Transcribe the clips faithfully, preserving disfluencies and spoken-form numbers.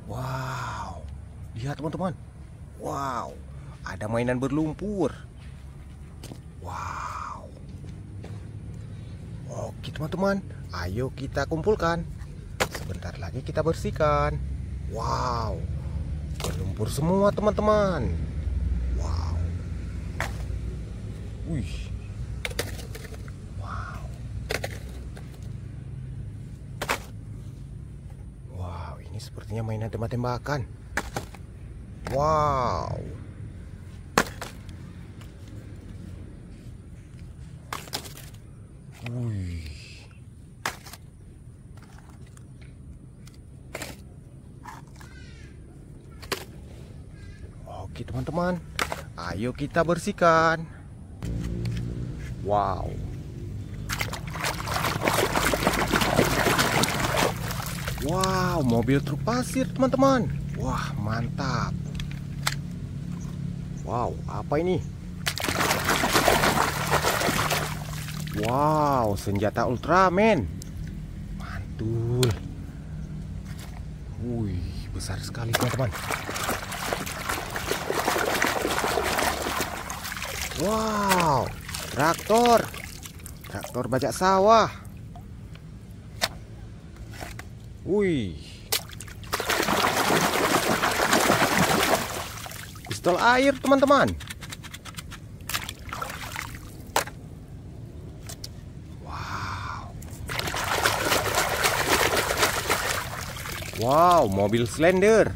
Wow, lihat teman-teman. Wow, ada mainan berlumpur. Wow. Oke teman-teman, ayo kita kumpulkan. Sebentar lagi kita bersihkan. Wow, berlumpur semua teman-teman. Wow. Wih. Wow. Wow, ini sepertinya mainan tembak-tembakan. Wow. Wih. Oke teman-teman, ayo kita bersihkan. Wow. Wow, mobil truk pasir teman-teman. Wah, mantap. Wow, apa ini? Wow, senjata Ultraman. Mantul. Wih, besar sekali teman-teman. Wow, traktor. Traktor bajak sawah. Wih. Pistol air teman-teman. Wow. Wow, mobil Slender.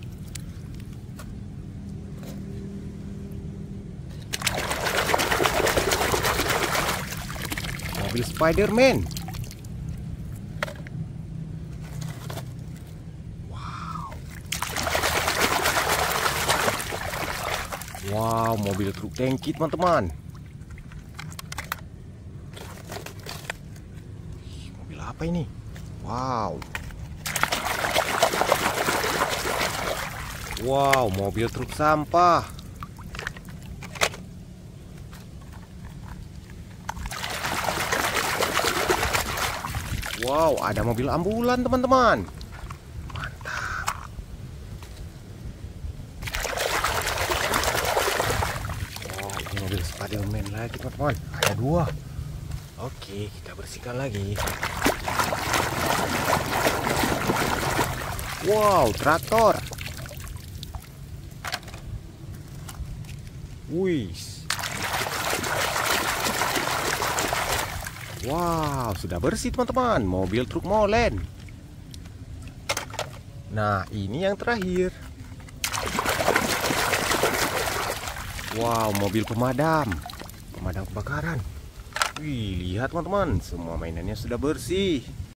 Mobil Spider-Man. Wow, mobil truk tangki teman-teman. Mobil apa ini? Wow. Wow, mobil truk sampah. Wow, ada mobil ambulan teman-teman. Mobil Spider-Man lagi teman-teman, ada dua. Oke, kita bersihkan lagi. Wow, traktor. Wih. Wow, sudah bersih teman-teman. Mobil truk molen. Nah, ini yang terakhir. Wow, mobil pemadam. Pemadam kebakaran. Wih, lihat teman-teman, semua mainannya sudah bersih.